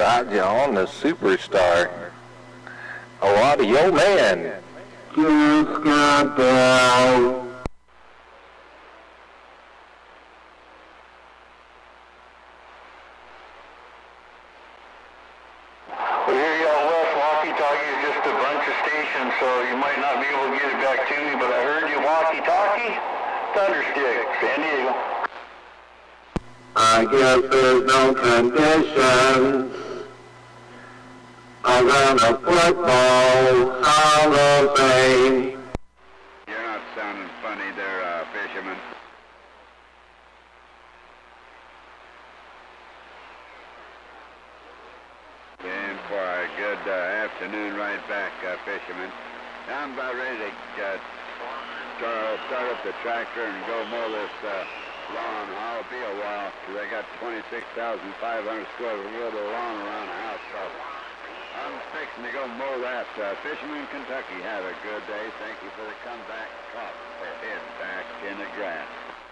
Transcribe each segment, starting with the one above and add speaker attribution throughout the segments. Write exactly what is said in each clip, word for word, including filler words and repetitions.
Speaker 1: Roger on the Superstar. Oh, Audio Man. Just got down.
Speaker 2: We hear you out west. Walkie-talkie is just a bunch of stations, so you might not be able to get it back to me, but I heard you walkie-talkie. Thunderstick, San Diego.
Speaker 1: I guess there's no conditions around a football Hall of Fame.
Speaker 3: You're not sounding funny there, uh, fisherman. In for a good uh, afternoon right back, uh, fisherman. I'm about ready to uh, start, start up the tractor and go mow this uh, lawn. I'll be a while because I got twenty-six thousand five hundred square foot of lawn around the house. So I'm fixing to go mow that. Uh, fisherman, Kentucky, have a good day. Thank you for the comeback. Cop for head back in the grass.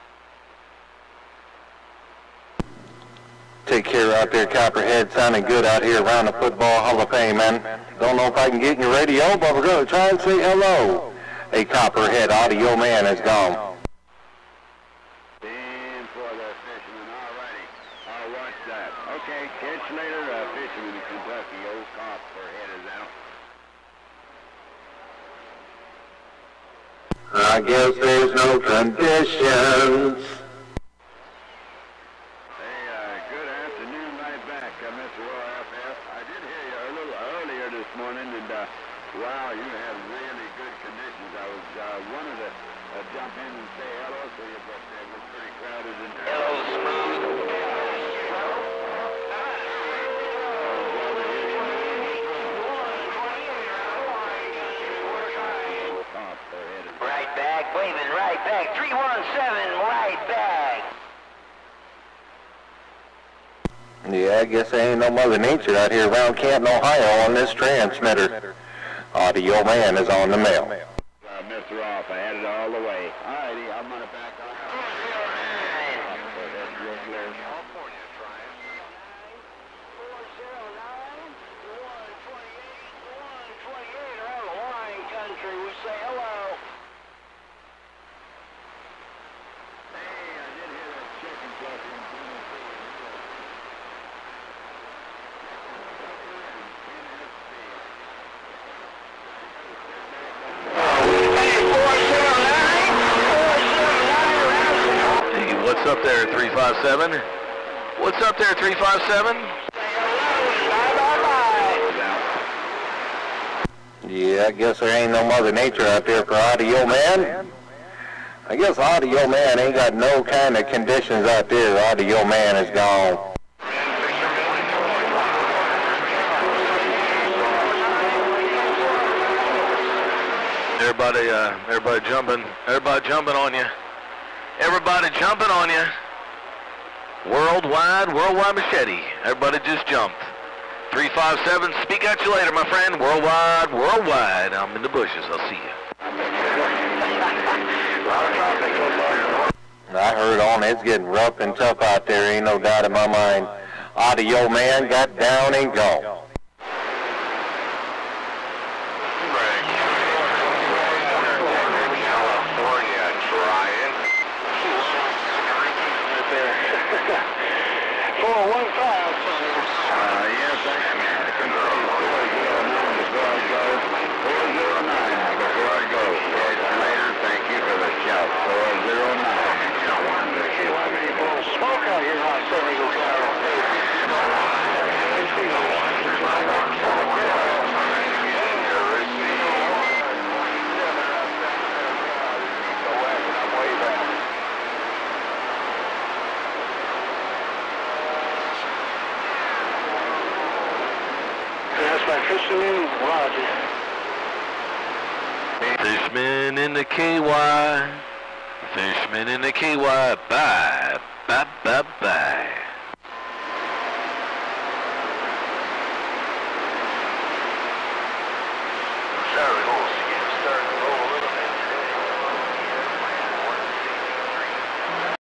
Speaker 1: Take care out there, Copperhead. Sounding good out here around the Football Hall of Fame, man. Don't know if I can get in your radio, but we're going to try and say hello. Hey, Copperhead, Audio Man is gone.
Speaker 3: In for the fisherman. All righty. I'll watch that. Okay, catch you later, uh, fisherman in Kentucky. Old Copperhead is out.
Speaker 1: I guess there's no conditions.
Speaker 3: Morning and uh, wow, you have really good conditions. I was uh, wanted to uh, jump in and say hello to you, but it was pretty crowded in there.
Speaker 2: Hello, Smooth. Right back, waving right back, three one seven, right back.
Speaker 1: Yeah, I guess there ain't no Mother Nature out here around Canton, Ohio on this transmitter. Audio Man is on the mail.
Speaker 3: Uh, Mister Off, I had it all the way. All righty, I'm going to back off.
Speaker 2: California trying. four zero nine, one twenty-eight, one twenty-eight, around the wine country, we say hello.
Speaker 3: Hey, I did hear that chicken clucking.
Speaker 4: What's up there, three five seven? What's up there, three five seven?
Speaker 1: Yeah, I guess there ain't no Mother Nature out there for Audio Man. I guess Audio Man ain't got no kind of conditions out there. Audio Man is gone.
Speaker 4: Everybody, uh, everybody jumping, everybody jumping on you. Everybody jumping on you. Worldwide, worldwide machete. Everybody just jumped. three five seven, speak at you later, my friend. Worldwide, worldwide. I'm in the bushes. I'll see you.
Speaker 1: I heard on it. It's getting rough and tough out there. Ain't no doubt in my mind. Audio Man got down and gone.
Speaker 2: four one five.
Speaker 3: Uh, yes, I am. Before I go, four zero nine. Before I go, catch you later. Thank you for the shout. four zero nine.
Speaker 2: See why many balls smoke out here on San Diego County. Fisherman, Roger.
Speaker 4: Fishman in the K Y. Fishman in the K Y. Bye. Bye, bye, bye.